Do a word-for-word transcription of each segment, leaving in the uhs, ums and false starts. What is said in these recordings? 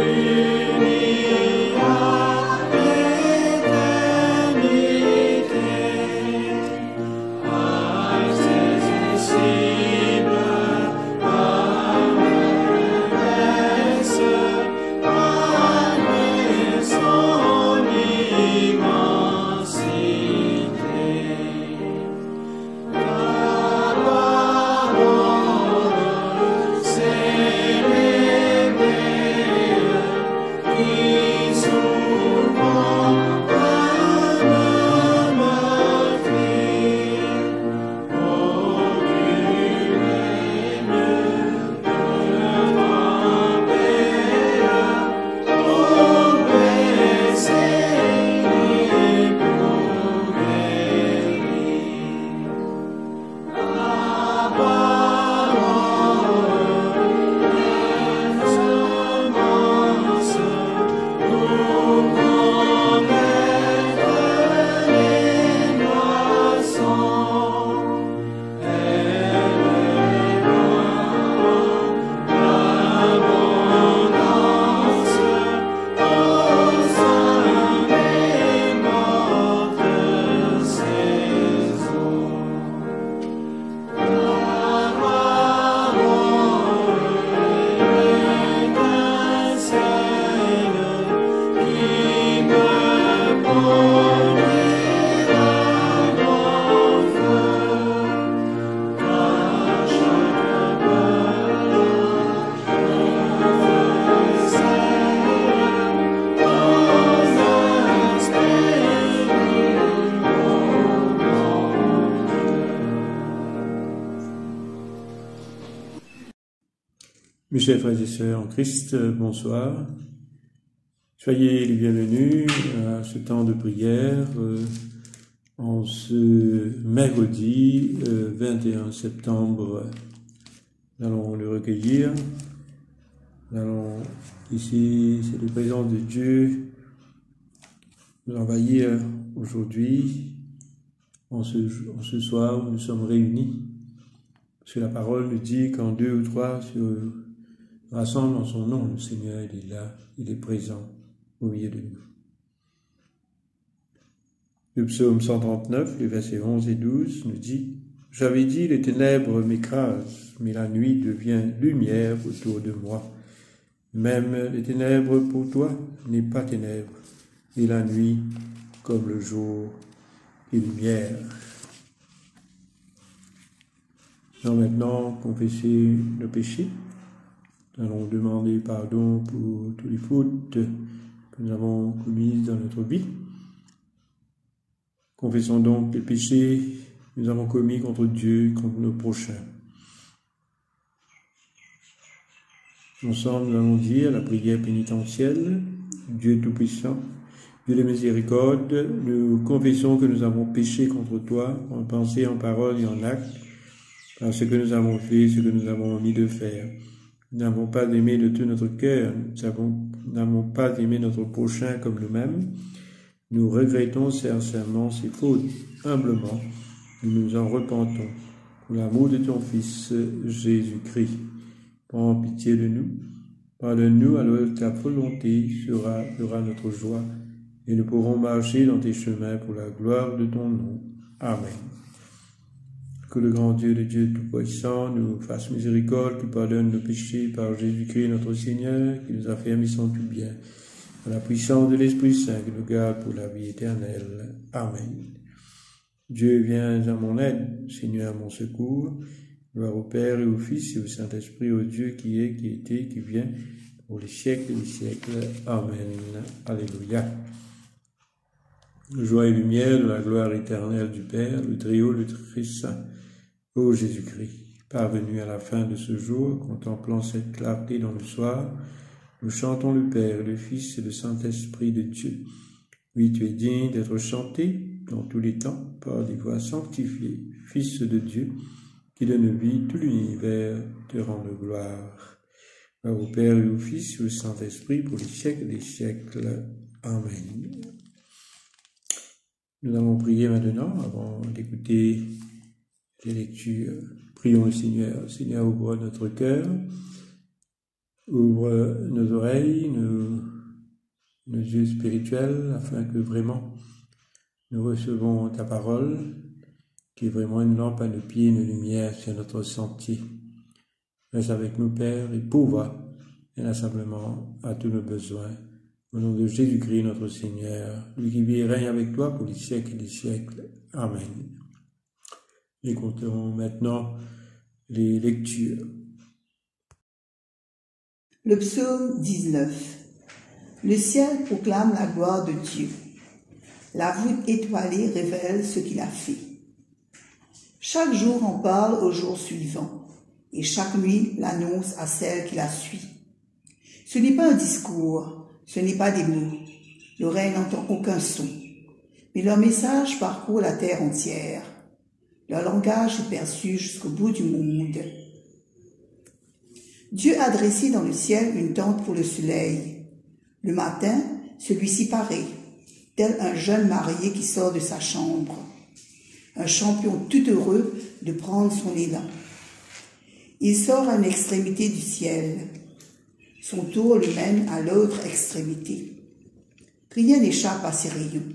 Mes chers frères et sœurs en Christ, bonsoir. Soyez les bienvenus à ce temps de prière euh, en ce mercredi euh, vingt et un septembre. Nous allons le recueillir. Nous allons, ici, c'est la présence de Dieu, nous envahir aujourd'hui, en ce, en ce soir où nous sommes réunis. Parce que la parole nous dit qu'en deux ou trois se rassemblent en son nom, le Seigneur il est là, il est présent au milieu de nous. Le psaume cent trente-neuf, les versets onze et douze, nous dit « J'avais dit, les ténèbres m'écrasent, mais la nuit devient lumière autour de moi. Même les ténèbres pour toi n'est pas ténèbres, et la nuit comme le jour est lumière. » Nous allons maintenant confesser nos péchés. Nous allons demander pardon pour toutes les fautes que nous avons commises dans notre vie. Confessons donc les péchés que nous avons commis contre Dieu et contre nos prochains. Ensemble, nous allons dire la prière pénitentielle. Dieu Tout-Puissant, Dieu de miséricorde, nous confessons que nous avons péché contre toi, en pensée, en parole et en acte, par ce que nous avons fait, ce que nous avons omis de faire. Nous n'avons pas aimé de tout notre cœur, nous n'avons pas aimé notre prochain comme nous-mêmes. Nous regrettons sincèrement ces fautes. Humblement, nous nous en repentons. Pour l'amour de ton Fils, Jésus-Christ, prends pitié de nous. Pardonne-nous alors que ta volonté sera, sera notre joie et nous pourrons marcher dans tes chemins pour la gloire de ton nom. Amen. Que le grand Dieu, le Dieu Tout-Puissant, nous fasse miséricorde, qui pardonne nos péchés par Jésus-Christ notre Seigneur, qui nous affermit son tout bien, par la puissance de l'Esprit Saint, qui nous garde pour la vie éternelle. Amen. Dieu, viens à mon aide, Seigneur, à mon secours. Gloire au Père et au Fils et au Saint-Esprit, au Dieu qui est, qui était, qui vient, pour les siècles des siècles. Amen. Alléluia. Joie et lumière de la gloire éternelle du Père, le Très-Haut, le Très-Saint, ô Jésus-Christ, parvenu à la fin de ce jour, contemplant cette clarté dans le soir, nous chantons le Père, le Fils et le Saint-Esprit de Dieu. Oui, tu es digne d'être chanté dans tous les temps par des voix sanctifiées, Fils de Dieu, qui donne vie, tout l'univers te rende gloire. Gloire au Père et au Fils et au Saint-Esprit pour les siècles des siècles. Amen. Nous allons prier maintenant, avant d'écouter les lectures. Prions le Seigneur. Seigneur, ouvre notre cœur, Ouvre nos oreilles, nos, nos yeux spirituels, afin que vraiment nous recevons ta parole, qui est vraiment une lampe à nos pieds, une lumière sur notre sentier. Reste avec nous, Père, et pourvois inlassablement à tous nos besoins. Au nom de Jésus-Christ, notre Seigneur, lui qui vit et règne avec toi pour les siècles des siècles. Amen. Écoutons maintenant les lectures. Le psaume dix-neuf. Le ciel proclame la gloire de Dieu. La voûte étoilée révèle ce qu'il a fait. Chaque jour en parle au jour suivant, et chaque nuit l'annonce à celle qui la suit. Ce n'est pas un discours, ce n'est pas des mots. L'oreille n'entend aucun son, mais leur message parcourt la terre entière. Leur langage est perçu jusqu'au bout du monde. Dieu a dressé dans le ciel une tente pour le soleil. Le matin, celui-ci paraît, tel un jeune marié qui sort de sa chambre, un champion tout heureux de prendre son élan. Il sort à une extrémité du ciel. Son tour le mène à l'autre extrémité. Rien n'échappe à ses rayons.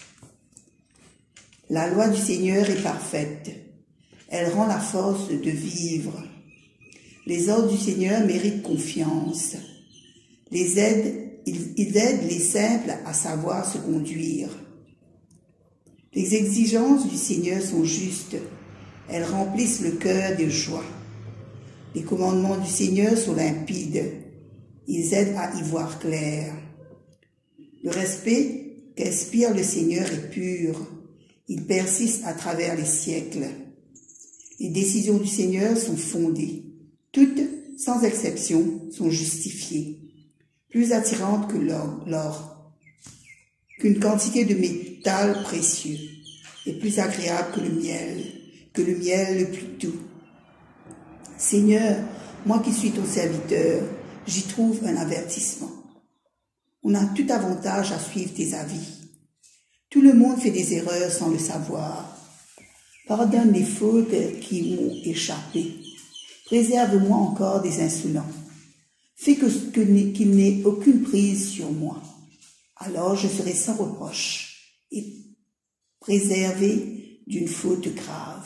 La loi du Seigneur est parfaite. Elle rend la force de vivre. Les ordres du Seigneur méritent confiance. Les aident, ils, ils aident les simples à savoir se conduire. Les exigences du Seigneur sont justes. Elles remplissent le cœur de joie. Les commandements du Seigneur sont limpides. Ils aident à y voir clair. Le respect qu'inspire le Seigneur est pur. Il persiste à travers les siècles. Les décisions du Seigneur sont fondées. Toutes, sans exception, sont justifiées. Plus attirantes que l'or, qu'une quantité de métal précieux, et plus agréable que le miel, que le miel le plus doux. Seigneur, moi qui suis ton serviteur, j'y trouve un avertissement. On a tout avantage à suivre tes avis. Tout le monde fait des erreurs sans le savoir. Pardonne les fautes qui m'ont échappé. Préserve-moi encore des insolents. Fais que, que, qu'il n'ait aucune prise sur moi. Alors je serai sans reproche et préservé d'une faute grave.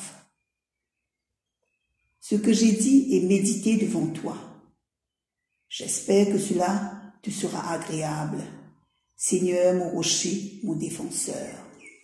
Ce que j'ai dit est médité devant toi. J'espère que cela te sera agréable. Seigneur, mon rocher, mon défenseur.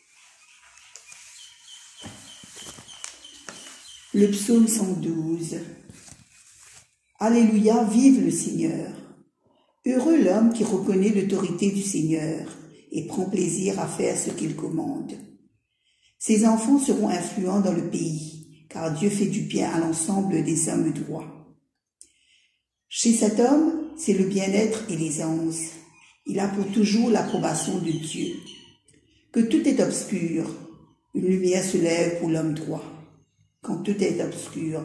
Le psaume cent douze. Alléluia, vive le Seigneur. Heureux l'homme qui reconnaît l'autorité du Seigneur et prend plaisir à faire ce qu'il commande. Ses enfants seront influents dans le pays, car Dieu fait du bien à l'ensemble des hommes droits. Chez cet homme, c'est le bien-être et l'aisance. Il a pour toujours l'approbation de Dieu. Que tout est obscur, une lumière se lève pour l'homme droit. Quand tout est obscur,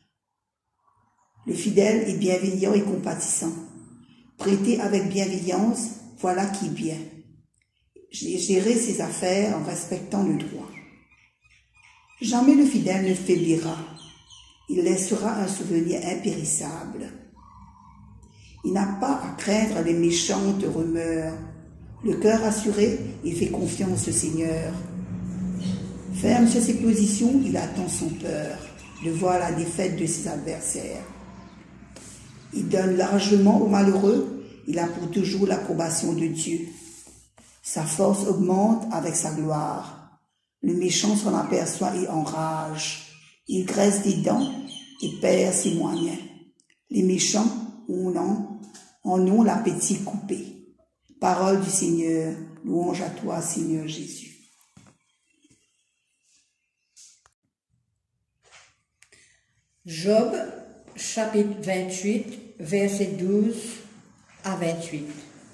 le fidèle est bienveillant et compatissant. Prêter avec bienveillance, voilà qui est bien. Gérer ses affaires en respectant le droit. Jamais le fidèle ne faiblira. Il laissera un souvenir impérissable. Il n'a pas à craindre les méchantes rumeurs. Le cœur assuré, il fait confiance au Seigneur. Ferme sur ses positions, il attend sans peur de voir la défaite de ses adversaires. Il donne largement aux malheureux, il a pour toujours l'approbation de Dieu. Sa force augmente avec sa gloire. Le méchant s'en aperçoit et enrage. Il graisse des dents et perd ses moyens. Les méchants en ont, en ont l'appétit coupé. Parole du Seigneur, louange à toi, Seigneur Jésus. Job, chapitre vingt-huit, versets douze à vingt-huit.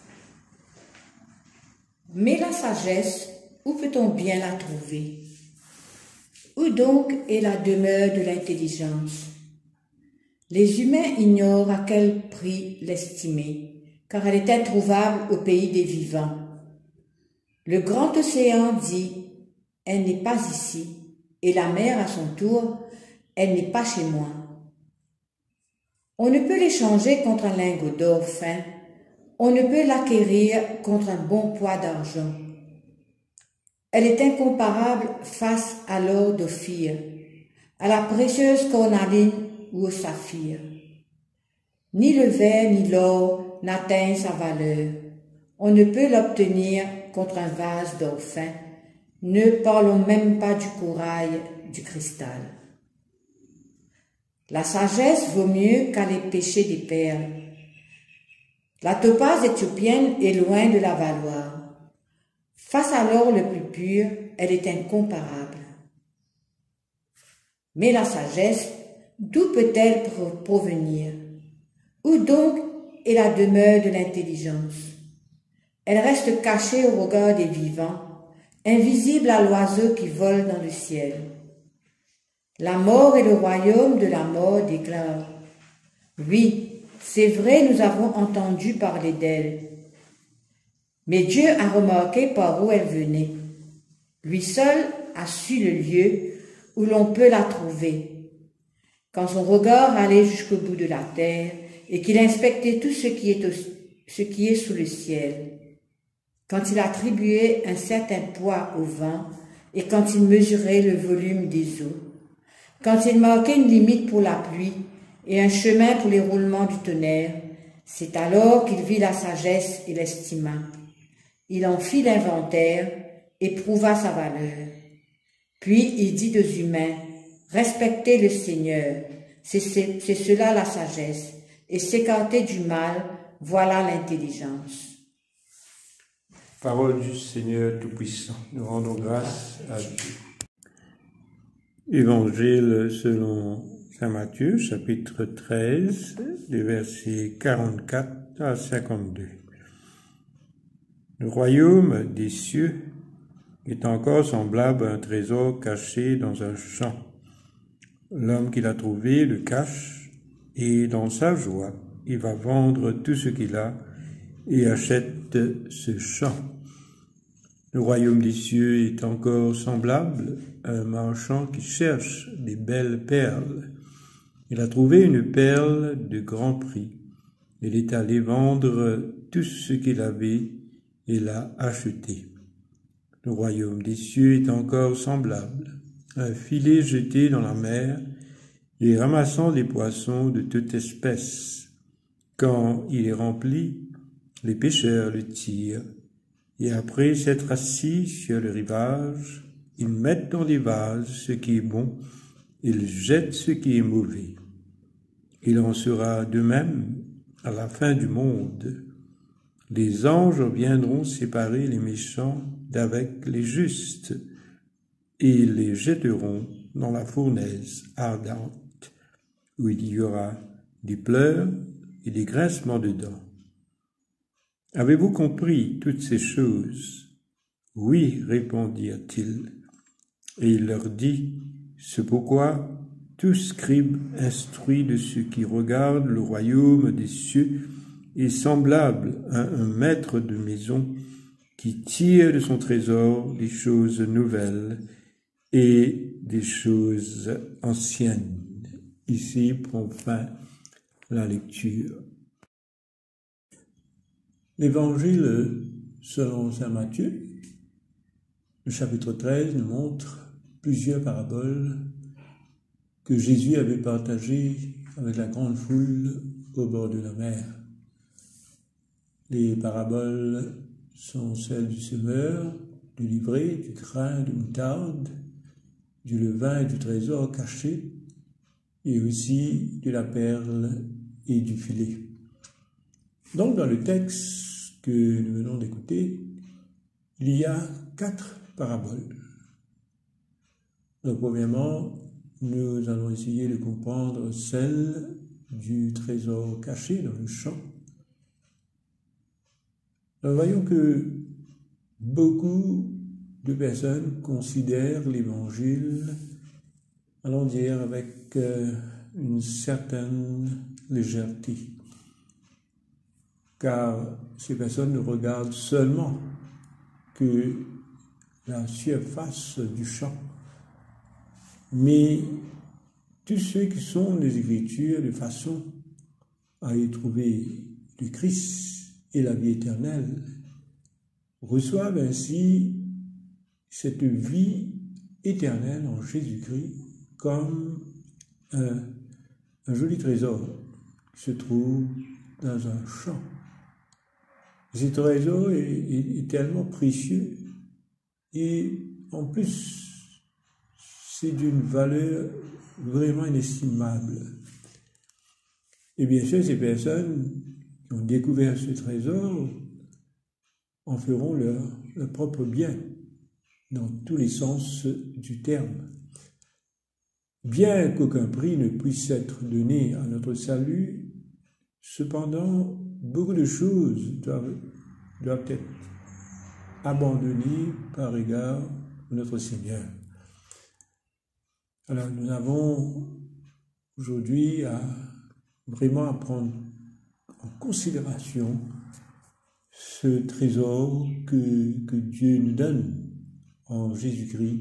Mais la sagesse, où peut-on bien la trouver? Où donc est la demeure de l'intelligence? Les humains ignorent à quel prix l'estimer, car elle est introuvable au pays des vivants. Le grand océan dit, elle n'est pas ici, et la mer à son tour, elle n'est pas chez moi. On ne peut l'échanger contre un lingot d'or fin, on ne peut l'acquérir contre un bon poids d'argent. Elle est incomparable face à l'or d'Ophir, à la précieuse cornaline ou au saphir. Ni le verre ni l'or n'atteignent sa valeur. On ne peut l'obtenir contre un vase d'or fin. Ne parlons même pas du corail, du cristal. La sagesse vaut mieux qu'aller pêcher des perles. La topaze éthiopienne est loin de la valoir. Face à l'or le plus pur, elle est incomparable. Mais la sagesse, d'où peut-elle provenir? Où donc est la demeure de l'intelligence? Elle reste cachée au regard des vivants, invisible à l'oiseau qui vole dans le ciel. La mort est le royaume de la mort déclare. Oui, c'est vrai, nous avons entendu parler d'elle. Mais Dieu a remarqué par où elle venait. Lui seul a su le lieu où l'on peut la trouver. Quand son regard allait jusqu'au bout de la terre et qu'il inspectait tout ce qui est, au, ce qui est sous le ciel, quand il attribuait un certain poids au vent et quand il mesurait le volume des eaux, quand il marquait une limite pour la pluie et un chemin pour les roulements du tonnerre, c'est alors qu'il vit la sagesse et l'estima. Il en fit l'inventaire et prouva sa valeur. Puis il dit aux humains, respectez le Seigneur, c'est cela la sagesse, et s'écarter du mal, voilà l'intelligence. Parole du Seigneur Tout-Puissant, nous rendons grâce à Dieu. Évangile selon saint Matthieu, chapitre treize, des versets quarante-quatre à cinquante-deux. Le royaume des cieux est encore semblable à un trésor caché dans un champ. L'homme qui l'a trouvé le cache, et dans sa joie, il va vendre tout ce qu'il a et achète ce champ. Le royaume des cieux est encore semblable à un marchand qui cherche des belles perles. Il a trouvé une perle de grand prix. Il est allé vendre tout ce qu'il avait et l'a acheté. Le royaume des cieux est encore semblable à un filet jeté dans la mer et ramassant des poissons de toute espèce. Quand il est rempli, les pêcheurs le tirent, et après s'être assis sur le rivage, ils mettent dans des vases ce qui est bon, ils jettent ce qui est mauvais. Il en sera de même à la fin du monde. Les anges viendront séparer les méchants d'avec les justes, et les jetteront dans la fournaise ardente, où il y aura des pleurs et des grincements de dents. Avez-vous compris toutes ces choses? Oui, répondirent-ils. Et il leur dit, c'est pourquoi tout scribe instruit de ceux qui regardent le royaume des cieux est semblable à un maître de maison qui tire de son trésor des choses nouvelles et des choses anciennes. Ici prend fin la lecture. L'Évangile selon saint Matthieu, le chapitre treize, nous montre plusieurs paraboles que Jésus avait partagées avec la grande foule au bord de la mer. Les paraboles sont celles du semeur, du livret, du grain de moutarde, du levain et du trésor caché, et aussi de la perle et du filet. Donc, dans le texte que nous venons d'écouter, il y a quatre paraboles. Donc, premièrement, nous allons essayer de comprendre celle du trésor caché dans le champ. Nous voyons que beaucoup de personnes considèrent l'Évangile, allons dire, avec euh, une certaine légèreté. Car ces personnes ne regardent seulement que la surface du champ, mais tous ceux qui sont des Écritures de façon à y trouver le Christ et la vie éternelle reçoivent ainsi cette vie éternelle en Jésus-Christ comme un, un joli trésor qui se trouve dans un champ. Ce trésor est, est, est tellement précieux et en plus c'est d'une valeur vraiment inestimable. Et bien sûr, ces personnes qui ont découvert ce trésor en feront leur, leur propre bien dans tous les sens du terme. Bien qu'aucun prix ne puisse être donné à notre salut, cependant, beaucoup de choses doivent, doivent être abandonnées par égard à notre Seigneur. Alors, nous avons aujourd'hui à vraiment à prendre en considération ce trésor que, que Dieu nous donne en Jésus-Christ,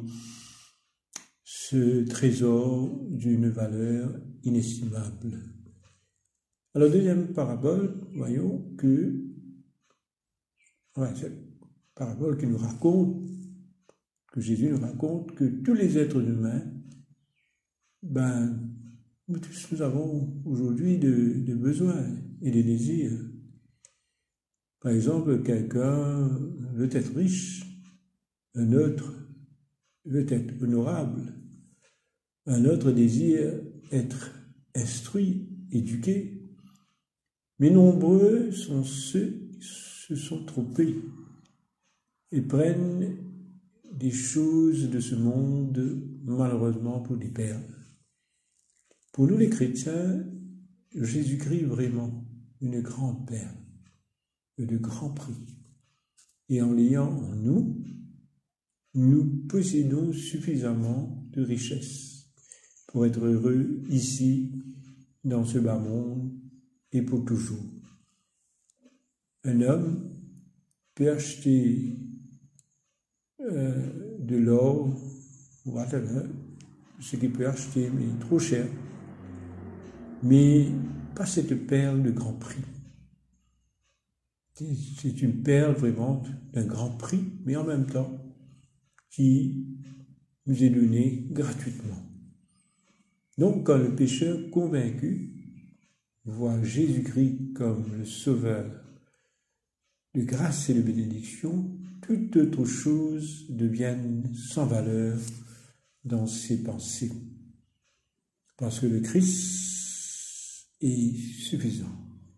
ce trésor d'une valeur inestimable. Alors, deuxième parabole, voyons que, ouais, cette parabole qui nous raconte, que Jésus nous raconte, que tous les êtres humains, ben, nous tous nous avons aujourd'hui des de besoins et des désirs. Par exemple, quelqu'un veut être riche, un autre veut être honorable, un autre désire être instruit, éduqué. Mais nombreux sont ceux qui se sont trompés et prennent des choses de ce monde, malheureusement, pour des perles. Pour nous les chrétiens, Jésus-Christ est vraiment une grande perle, de grand prix. Et en l'ayant en nous, nous possédons suffisamment de richesses pour être heureux ici, dans ce bas monde, et pour toujours. Un homme peut acheter euh, de l'or, whatever, ce qu'il peut acheter, mais trop cher, mais pas cette perle de grand prix. C'est une perle vraiment d'un grand prix, mais en même temps qui nous est donnée gratuitement. Donc, quand le pécheur convaincu voit Jésus-Christ comme le sauveur de grâce et de bénédiction, toute autre chose devient sans valeur dans ses pensées. Parce que le Christ est suffisant.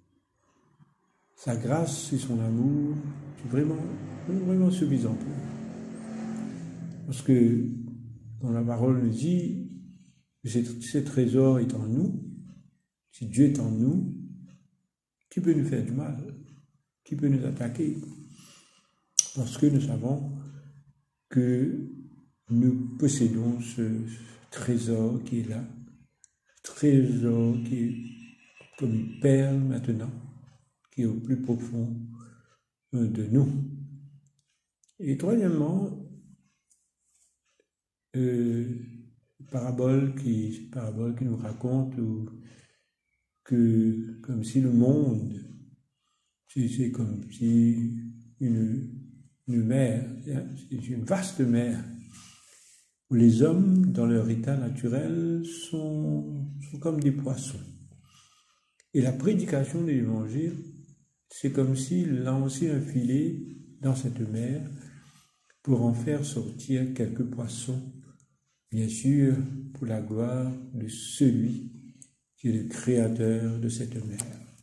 Sa grâce et son amour sont vraiment, vraiment suffisants pour nous. Parce que, dans la parole nous dit, ce trésor est en nous. Si Dieu est en nous, qui peut nous faire du mal? Qui peut nous attaquer? Parce que nous savons que nous possédons ce trésor qui est là, trésor qui est comme une perle maintenant, qui est au plus profond de nous. Et troisièmement, euh, parabole qui, parabole qui nous raconte ou, que comme si le monde, c'est comme si une, une mer, c'est une vaste mer, où les hommes, dans leur état naturel, sont, sont comme des poissons. Et la prédication de l'Évangile, c'est comme s'il lançait un filet dans cette mer pour en faire sortir quelques poissons, bien sûr, pour la gloire de celui qui est le créateur de cette mer.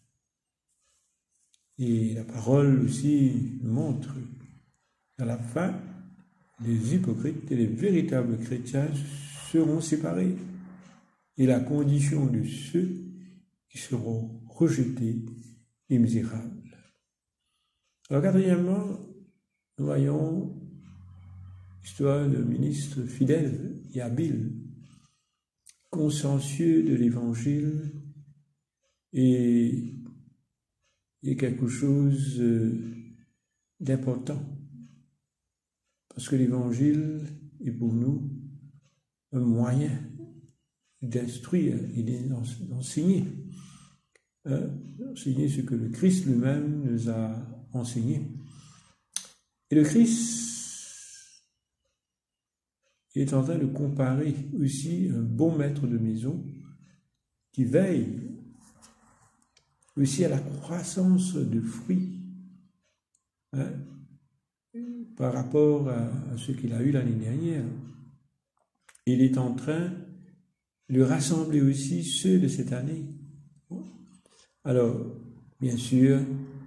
Et la parole aussi montre qu'à la fin, les hypocrites et les véritables chrétiens seront séparés. Et la condition de ceux qui seront rejetés et misérables. Alors, quatrièmement, nous voyons l'histoire d'un ministre fidèle et habile, consciencieux de l'Évangile et, et quelque chose d'important. Parce que l'Évangile est pour nous un moyen d'instruire et d'enseigner. euh, enseigner ce que le Christ lui-même nous a enseigné. Et le Christ est en train de comparer aussi un bon maître de maison qui veille aussi à la croissance de fruits, hein, par rapport à, à ce qu'il a eu l'année dernière. Il est en train de rassembler aussi ceux de cette année. Alors, bien sûr,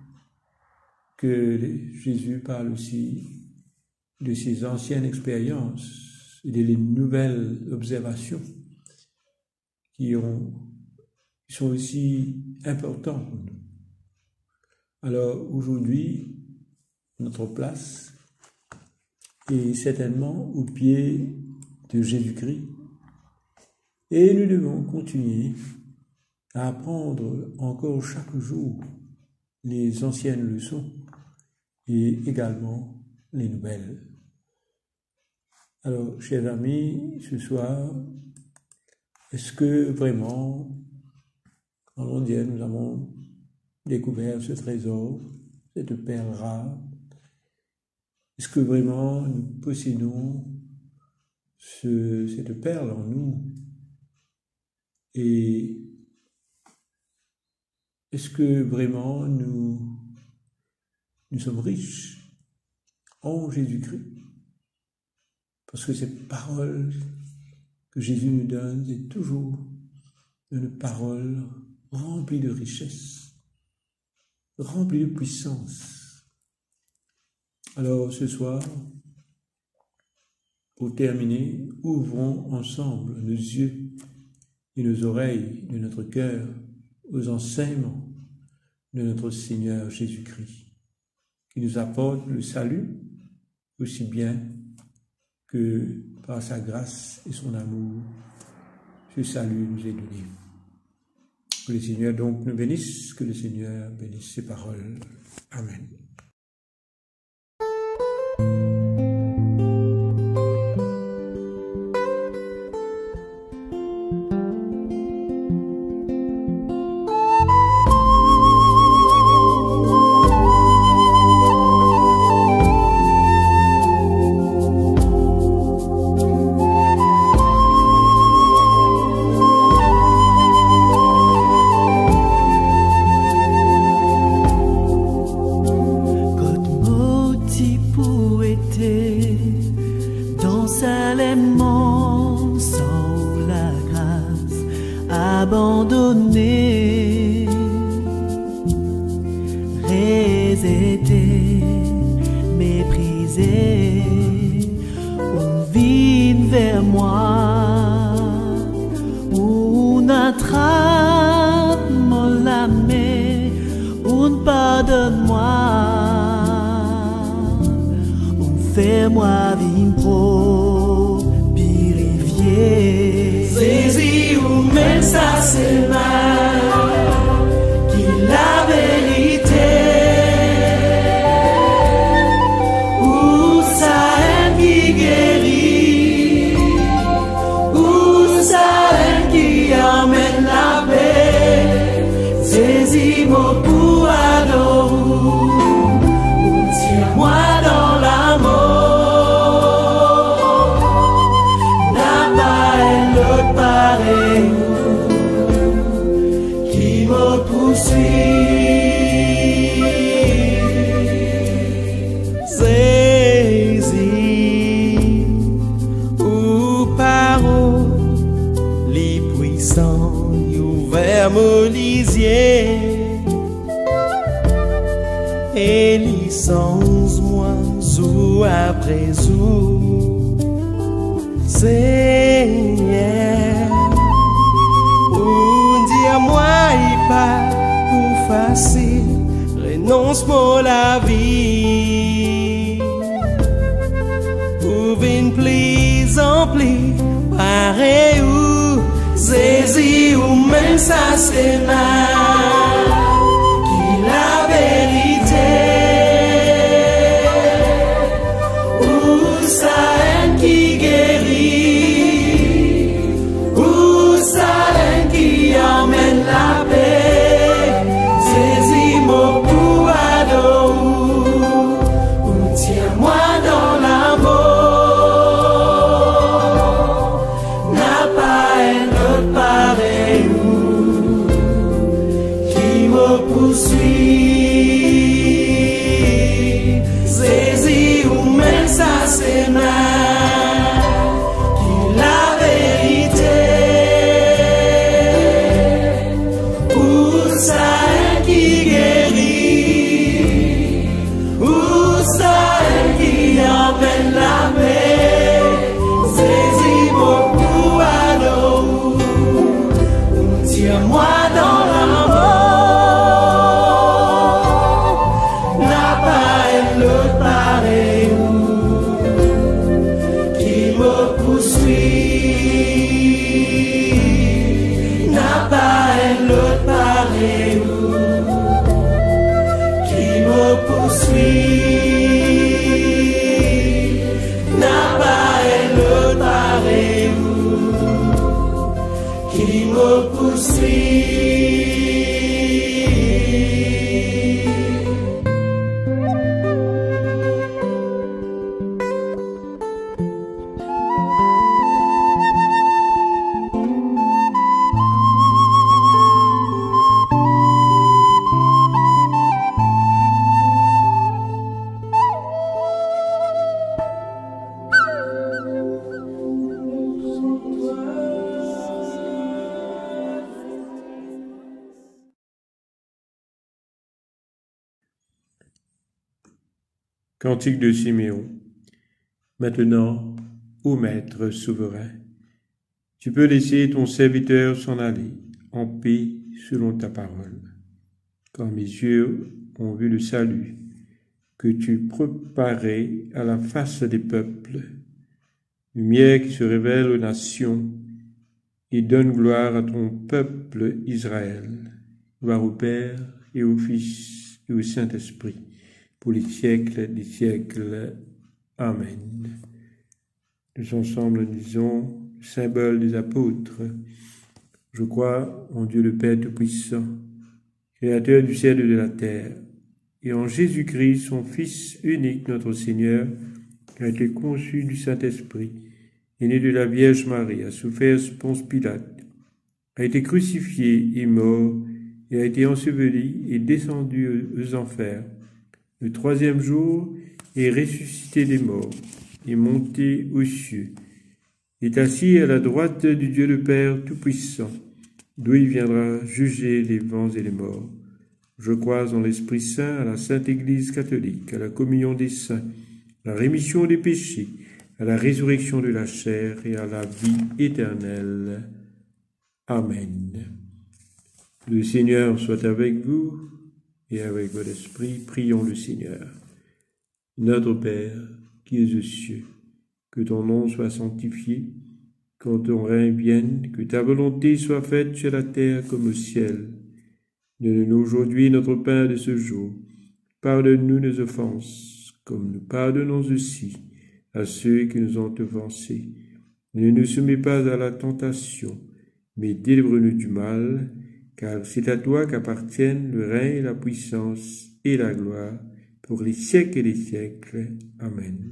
que Jésus parle aussi de ses anciennes expériences et des nouvelles observations qui, ont, qui sont aussi importantes pour nous. Alors, aujourd'hui, notre place est certainement au pied de Jésus-Christ et nous devons continuer à apprendre encore chaque jour les anciennes leçons et également les nouvelles. Alors, chers amis, ce soir, est-ce que vraiment, en Dieu, nous avons découvert ce trésor, cette perle rare? Est-ce que vraiment nous possédons ce, cette perle en nous? Et est-ce que vraiment nous, nous sommes riches en Jésus-Christ? Parce que cette parole que Jésus nous donne est toujours une parole remplie de richesse, remplie de puissance. Alors ce soir, pour terminer, ouvrons ensemble nos yeux et nos oreilles de notre cœur aux enseignements de notre Seigneur Jésus-Christ, qui nous apporte le salut aussi bien que par sa grâce et son amour, ce salut nous est donné. Que le Seigneur donc nous bénisse, que le Seigneur bénisse ses paroles. Amen. abandonné, résété, méprisé, on vient vers moi, on attrape la main, on pardonne-moi, on fait moi vivre pro, purifié. Saisi ou même ça c'est mal, qui la vérité, ou ça aime qui guérit, ou ça aime qui amène la paix. Saisi mon pour adorer, ou tiens-moi dans l'amour. Qui me poursuit, saisis ou parole, les puissants ouverts mon lisier, et licence moi jour après jour, Seigneur. Moi, il pas pour facile, renonce pour la vie. Pour une plus en plus, pareil ou saisi ou même ça c'est mal, qui la vérité, ou ça aime qui guérit, ou ça aime qui amène la paix. ses mains, qu'il la vérité. Où ça qui guérit, où ça qui emmène la paix, saisis beaucoup à l'eau, tire-moi dans l'amour. Cantique de Siméon. Maintenant, ô Maître souverain, tu peux laisser ton serviteur s'en aller en paix selon ta parole. Quand mes yeux ont vu le salut que tu préparais à la face des peuples, lumière qui se révèle aux nations et donne gloire à ton peuple Israël. Gloire au Père et au Fils et au Saint-Esprit, pour les siècles des siècles. Amen. Nous ensemble nous disons le symbole des apôtres. Je crois en Dieu le Père Tout-Puissant, Créateur du ciel et de la terre, et en Jésus-Christ, son Fils unique, notre Seigneur, qui a été conçu du Saint-Esprit, est né de la Vierge Marie, a souffert sous Ponce Pilate, a été crucifié et mort, et a été enseveli et descendu aux enfers. Le troisième jour est ressuscité des morts, est monté aux cieux, est assis à la droite du Dieu le Père Tout-Puissant, d'où il viendra juger les vivants et les morts. Je crois en l'Esprit Saint, à la Sainte Église catholique, à la communion des saints, à la rémission des péchés, à la résurrection de la chair et à la vie éternelle. Amen. Le Seigneur soit avec vous et avec votre esprit, prions le Seigneur. Notre Père, qui es aux cieux, que ton nom soit sanctifié, que ton règne vienne, que ta volonté soit faite sur la terre comme au ciel. Donne-nous aujourd'hui notre pain de ce jour. Pardonne-nous nos offenses, comme nous pardonnons aussi à ceux qui nous ont offensés. Ne nous soumets pas à la tentation, mais délivre-nous du mal, car c'est à toi qu'appartiennent le règne, la puissance et la gloire, pour les siècles et les siècles. Amen.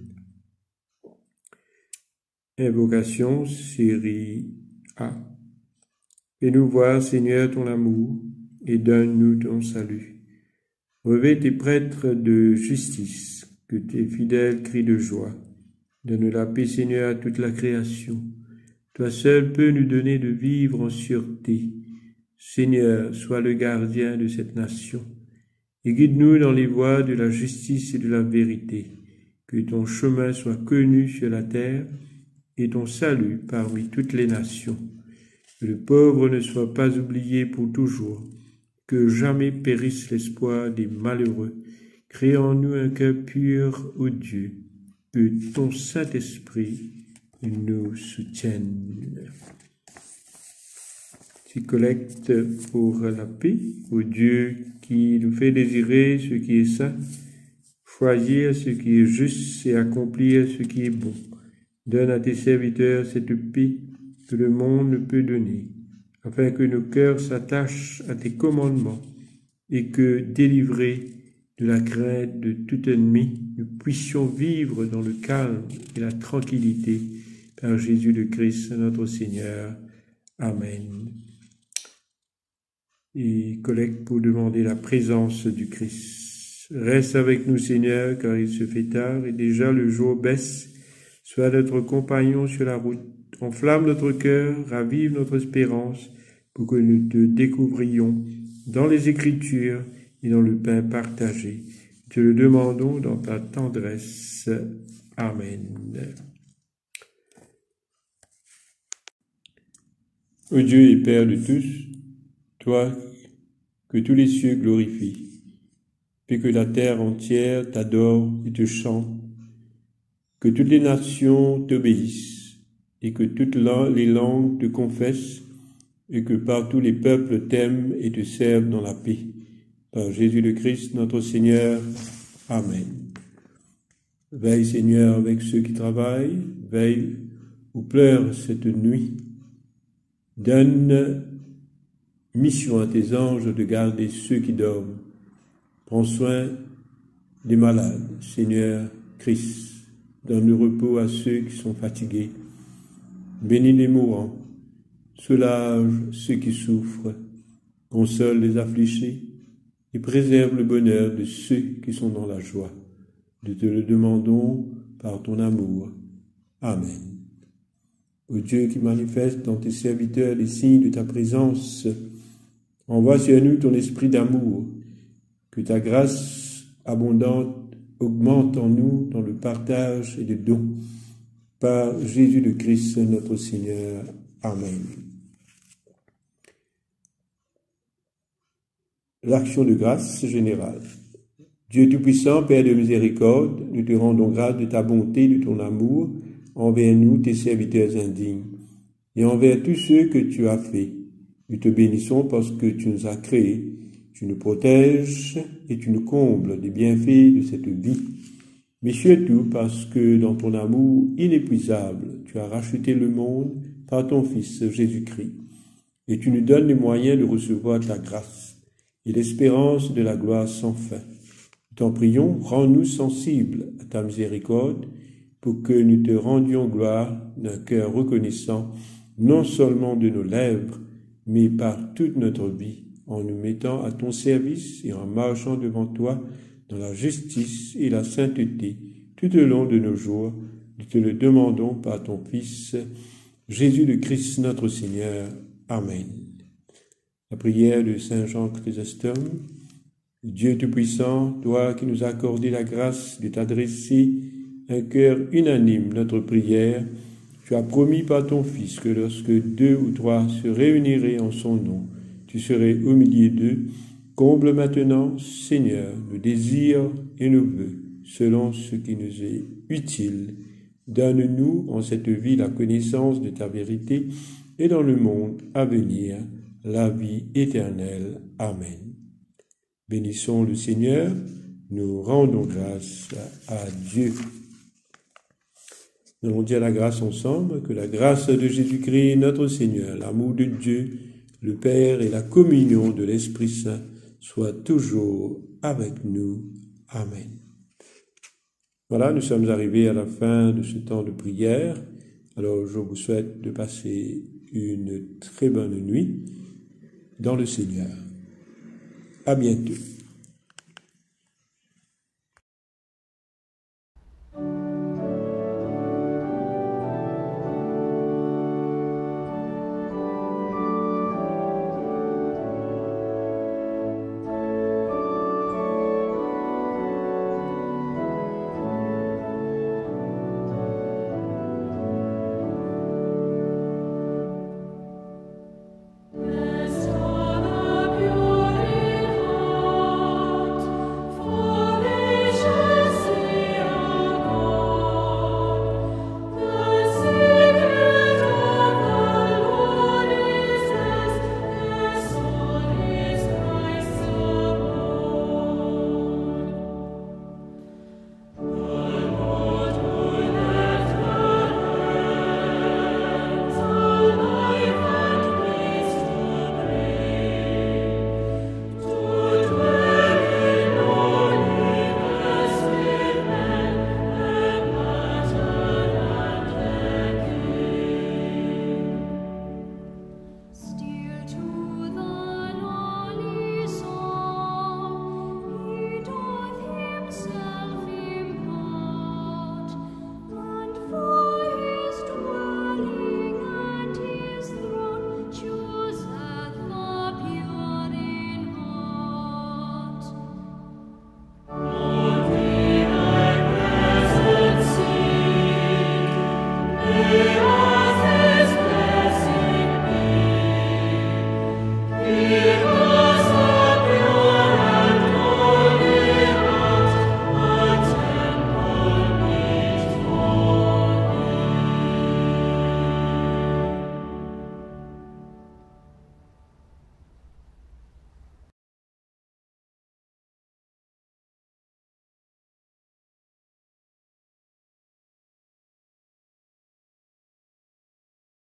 Invocation, série A. Fais-nous voir, Seigneur, ton amour, et donne-nous ton salut. Revêt tes prêtres de justice, que tes fidèles crient de joie. Donne la paix, Seigneur, à toute la création. Toi seul peux nous donner de vivre en sûreté. Seigneur, sois le gardien de cette nation, et guide-nous dans les voies de la justice et de la vérité. Que ton chemin soit connu sur la terre, et ton salut parmi toutes les nations. Que le pauvre ne soit pas oublié pour toujours, que jamais périsse l'espoir des malheureux. Crée en nous un cœur pur, ô Dieu, que ton Saint-Esprit nous soutienne. Petite collecte pour la paix, ô Dieu qui nous fait désirer ce qui est saint, choisir ce qui est juste et accomplir ce qui est bon. Donne à tes serviteurs cette paix que le monde ne peut donner, afin que nos cœurs s'attachent à tes commandements et que, délivrés de la crainte de tout ennemi, nous puissions vivre dans le calme et la tranquillité par Jésus le Christ, notre Seigneur. Amen. Et collecte pour demander la présence du Christ. Reste avec nous, Seigneur, car il se fait tard et déjà le jour baisse. Sois notre compagnon sur la route. Enflamme notre cœur, ravive notre espérance, pour que nous te découvrions dans les Écritures et dans le pain partagé. Te le demandons dans ta tendresse. Amen. Ô Dieu et Père de tous, toi que tous les cieux glorifient, puis que la terre entière t'adore et te chante, que toutes les nations t'obéissent, et que toutes les langues te confessent, et que partout les peuples t'aiment et te servent dans la paix. Par Jésus le Christ, notre Seigneur. Amen. Veille, Seigneur, avec ceux qui travaillent, veille ou pleurent cette nuit. Donne mission à tes anges de garder ceux qui dorment. Prends soin des malades, Seigneur Christ. Donne le repos à ceux qui sont fatigués. Bénis les mourants. Soulage ceux qui souffrent. Console les affligés. Et préserve le bonheur de ceux qui sont dans la joie. Nous te le demandons par ton amour. Amen. Ô Dieu qui manifeste dans tes serviteurs les signes de ta présence, envoie sur nous ton esprit d'amour, que ta grâce abondante augmente en nous dans le partage et le don. Par Jésus le Christ, notre Seigneur. Amen. L'action de grâce générale. Dieu Tout-Puissant, Père de miséricorde, nous te rendons grâce de ta bonté, de ton amour, envers nous, tes serviteurs indignes, et envers tous ceux que tu as faits. Nous te bénissons parce que tu nous as créés, tu nous protèges et tu nous combles des bienfaits de cette vie. Mais surtout parce que dans ton amour inépuisable, tu as racheté le monde par ton Fils Jésus-Christ, et tu nous donnes les moyens de recevoir ta grâce et l'espérance de la gloire sans fin. Nous t'en prions, rends-nous sensibles à ta miséricorde, pour que nous te rendions gloire d'un cœur reconnaissant, non seulement de nos lèvres, mais par toute notre vie, en nous mettant à ton service et en marchant devant toi dans la justice et la sainteté tout au long de nos jours. Nous te le demandons par ton Fils, Jésus le Christ notre Seigneur. Amen. La prière de Saint Jean Chrysostome. Dieu Tout-Puissant, toi qui nous as accordé la grâce de t'adresser un cœur unanime notre prière, tu as promis par ton Fils que lorsque deux ou trois se réuniraient en son nom, tu serais au milieu d'eux. Comble maintenant, Seigneur, nos désirs et nos vœux, selon ce qui nous est utile. Donne-nous en cette vie la connaissance de ta vérité et dans le monde à venir, la vie éternelle. Amen. Bénissons le Seigneur, nous rendons grâce à Dieu. Nous allons dire la grâce ensemble, que la grâce de Jésus-Christ, notre Seigneur, l'amour de Dieu, le Père et la communion de l'Esprit Saint soient toujours avec nous. Amen. Voilà, nous sommes arrivés à la fin de ce temps de prière. Alors, je vous souhaite de passer une très bonne nuit dans le Seigneur. À bientôt. Blessed are the pure in heart. et